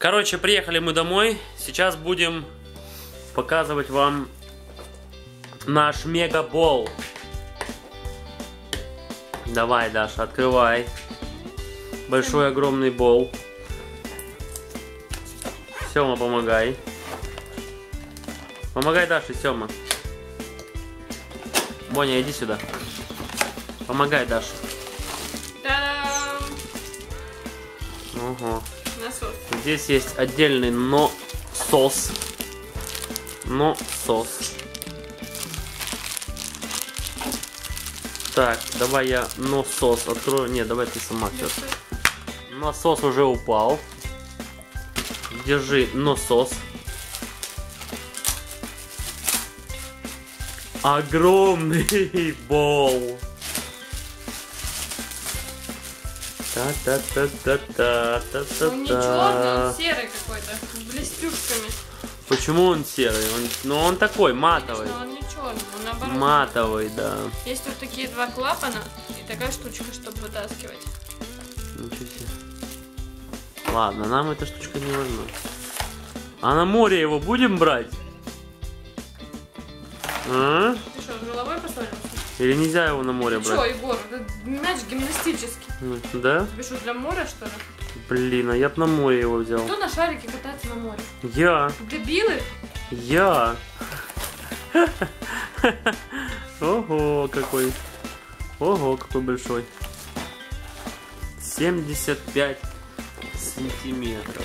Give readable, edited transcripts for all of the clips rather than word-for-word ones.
Короче, приехали мы домой. Сейчас будем показывать вам наш мегабол. Давай, Даша, открывай. Большой огромный бол. Сёма, помогай. Помогай Даше, Сёма. Боня, иди сюда. Помогай Даше. Та-дам! Ого. Насос. Здесь есть отдельный насос. Насос. Так, давай я насос открою. Не, давай ты сама сейчас. Насос уже упал. Держи насос. Огромный бол. Та-та-та-та-та-та-та-та. Он не черный, он серый какой-то, с блестюшками. Почему он серый? Ну он такой, матовый. Конечно, он не черный, он наоборот. Матовый, да. Есть вот такие два клапана и такая штучка, чтобы вытаскивать. Ничего себе. Ладно, нам эта штучка не важна. А на море его будем брать? А? Ты что, с головой поссорился? Или нельзя его на море Ты брать? что, Егор, это мяч гимнастический. Да? Тебе что, для моря, что ли? Блин, а я б на море его взял. Кто на шарике катается на море? Я. Дебилы? Я. Ого, какой. Ого, какой большой. 75 сантиметров.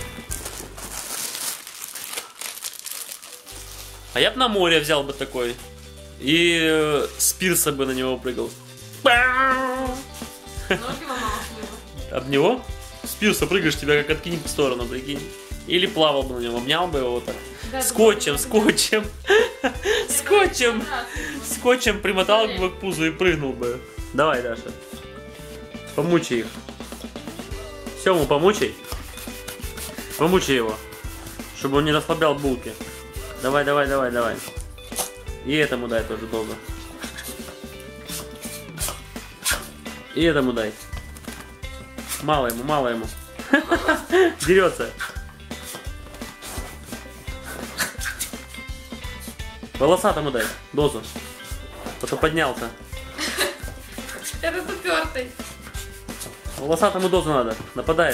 А я бы на море взял бы такой. И с пирса бы на него прыгал. Ноги ломалась бы. Об него? С пирса прыгаешь, тебя как откинет в сторону, прикинь. Или плавал бы на нем, обнял бы его вот так. Да, Скотчем, да, скотчем. Скотчем. да. Скотчем примотал бы к пузу и прыгнул бы. Давай, Даша. Помучай их. Сему помучай. Помучай его. Чтобы он не расслаблял булки. Давай, давай, давай, давай. И этому дай тоже долго. И этому дай. Мало ему, мало ему. Дерется. Волосатому дай дозу. А то поднялся. Это упертый. Волосатому дозу надо. Нападает.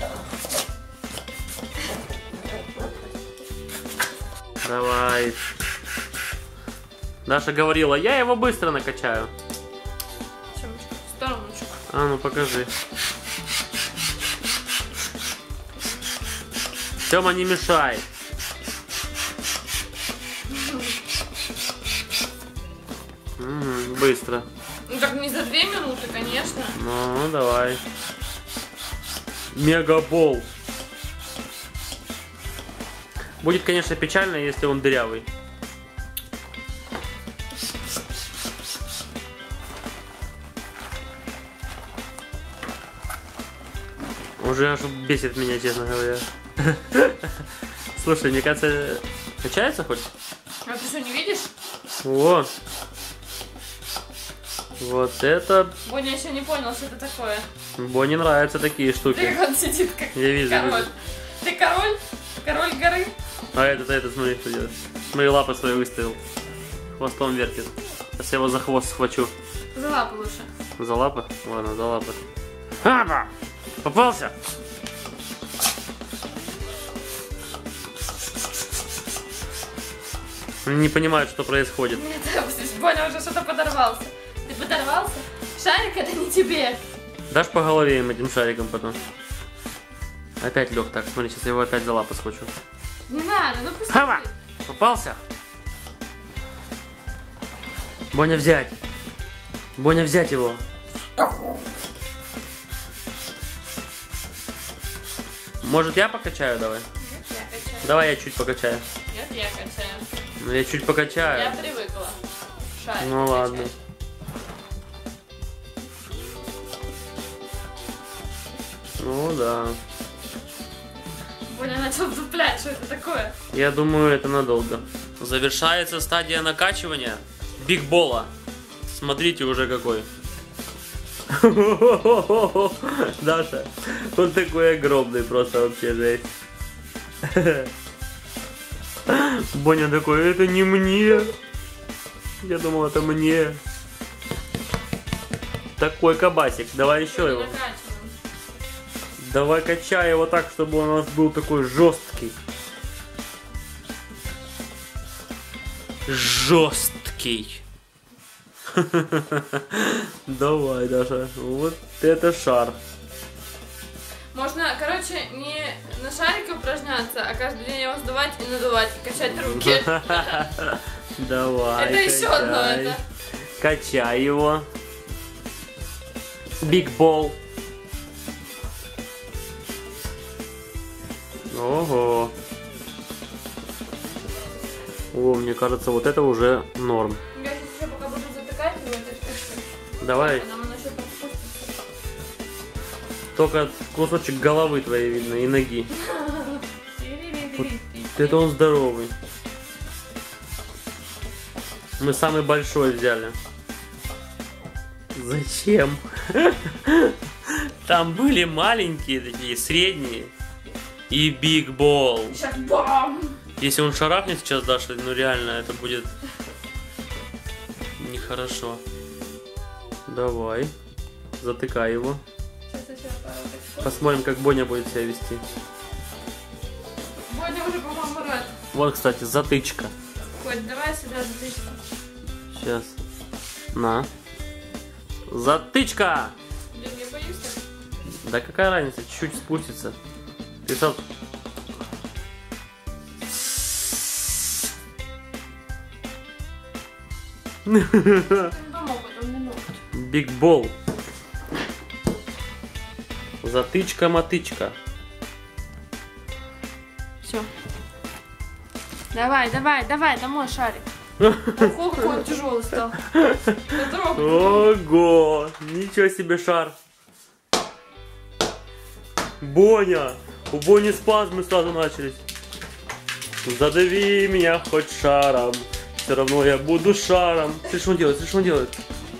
Давай. Даша говорила, я его быстро накачаю. Семочка, в стороночку. А, ну покажи. Сема, не мешай. Быстро. Ну так не за 2 минуты, конечно. Ну, давай. Мегабол. Будет, конечно, печально, если он дырявый. Уже аж бесит меня, честно говоря. Слушай, мне кажется, качается хоть? А ты что, не видишь? О! Вот это... Боня еще не понял, что это такое. Боне нравятся такие штуки. Ты как он сидит, как Я вижу, король. вижу. Ты король? Король горы? А этот, смотри, что делает. Смотри, лапы свои выставил. Хвостом вертит. Сейчас я его за хвост схвачу. За лапы лучше. За лапы? Ладно, за лапы. Апа! Попался! Они не понимают, что происходит. Нет, Боня уже что-то подорвался. Ты подорвался? Шарик это не тебе. Дашь по голове им этим шариком потом. Опять лег так. Смотри, сейчас я его опять за лапы схвачу. Не надо, ну пусть. Хава! Попался? Боня взять. Боня взять его. Может я покачаю, давай? Нет, я качаю. Давай я чуть покачаю. Нет, я качаю. Ну я чуть покачаю. Я привыкла. Шарик Ну ладно. качать. Ну да. Боня начал дуплять, что это такое? Я думаю, это надолго. Завершается стадия накачивания бигбола. Смотрите уже какой. Даша, он такой огромный, просто вообще жесть. Боня такой, это не мне. Я думал, это мне. Такой кабасик. Давай еще его. Давай качай его так, чтобы он у нас был такой жесткий. Жесткий. Давай, Даша. Вот это шар. Можно, короче, не на шарике упражняться, а каждый день его сдувать и надувать, и качать руки. Давай. Это еще одно, это. Качай его. Big Ball. Ого. О, мне кажется, вот это уже норм. Я сейчас еще пока буду затыкать его этой штучкой. Давай. Потом оно еще подпустится. Только кусочек головы твоей видно и ноги. Вот это он здоровый. Мы самый большой взяли. Зачем? Там были маленькие такие, средние. И Big Ball. Сейчас бам! Если он шарахнет сейчас, Даша, ну реально, это будет нехорошо. Давай. Затыкай его. Сейчас еще пару очков. Посмотрим, как Боня будет себя вести. Боня уже, по-моему, рад. Вот, кстати, затычка. Хоть давай сюда затычку. Сейчас. На. Затычка! Блин, я боюсь так. Да какая разница, чуть-чуть спустится. Ты сам... Он помог, потом не мог. Big Ball. Затычка-мотычка. Все. Давай, давай, давай, домой шарик. Ого, какой он тяжелый стал. Потрогай. Ого! Ничего себе шар. Боня! У Бони спазмы сразу начались. Задави меня хоть шаром. Все равно я буду шаром. Ты что он делает? Ты что он делает?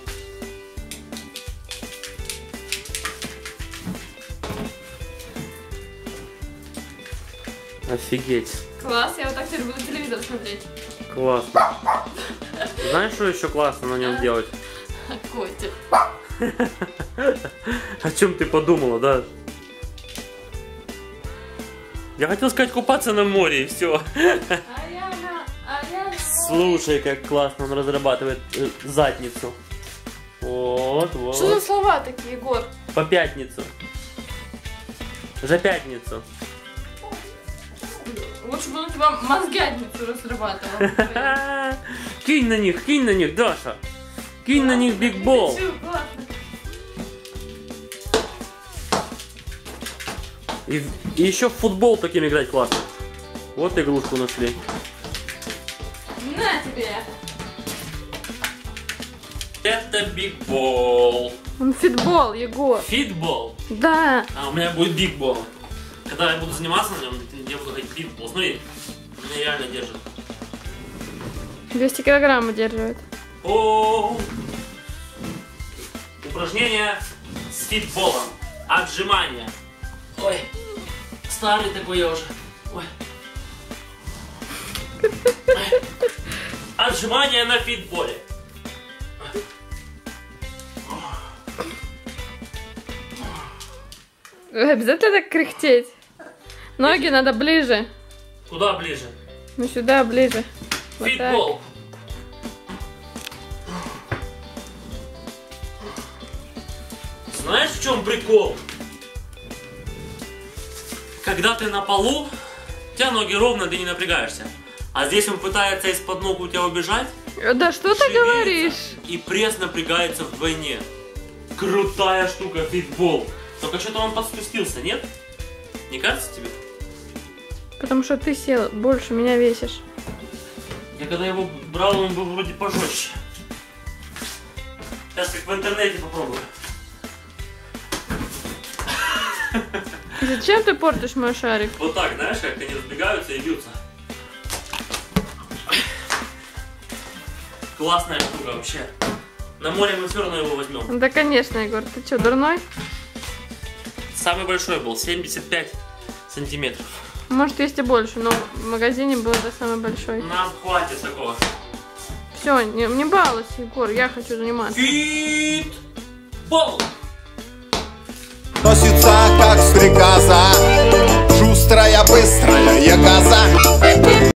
Офигеть. Класс, я вот так теперь буду телевизор смотреть. Классно. Знаешь, что еще классно на нем делать? Котик. О чем ты подумала, да? Я хотел сказать купаться на море и все. Слушай, как классно он разрабатывает задницу. Вот, вот. Что за слова такие, Егор? По пятницу. За пятницу. Лучше бы он у тебя мозгядницу разрабатывал. Кинь на них, Даша. Кинь на них Big Ball. И еще в футбол таким играть классно. Вот игрушку нашли. На тебе. Это Big Ball. Он фитбол, Егор. Фитбол? Да. А у меня будет Big Ball. Когда я буду заниматься на нем, я буду ходить Big Ball. Смотри, меня реально держит. 200 килограмм удерживает. О, упражнение с фитболом. Отжимания. Ой, старый такой я уже. Ой. Отжимания на фитболе. Обязательно так кряхтеть? Ноги надо ближе. Куда ближе? Ну сюда ближе. Вот Фитбол. Знаешь, в чем прикол? Когда ты на полу, у тебя ноги ровно, ты не напрягаешься. А здесь он пытается из-под ног у тебя убежать. Да что ты говоришь? И пресс напрягается вдвойне. Крутая штука, фитбол. Только что-то он подспустился, нет? Не кажется тебе? Потому что ты сел, больше меня весишь. Я когда его брал, он был вроде пожестче. Сейчас как в интернете попробую. Зачем ты портишь мой шарик? Вот так, знаешь, как они разбегаются и бьются. Классная штука вообще. На море мы все равно его возьмем. Да конечно, Егор, ты что, дурной? Самый большой был 75 сантиметров. Может, есть и больше, но в магазине был это самый большой. Нам хватит такого. Все, не балуйся, Егор, я хочу заниматься. Фитбол! Носится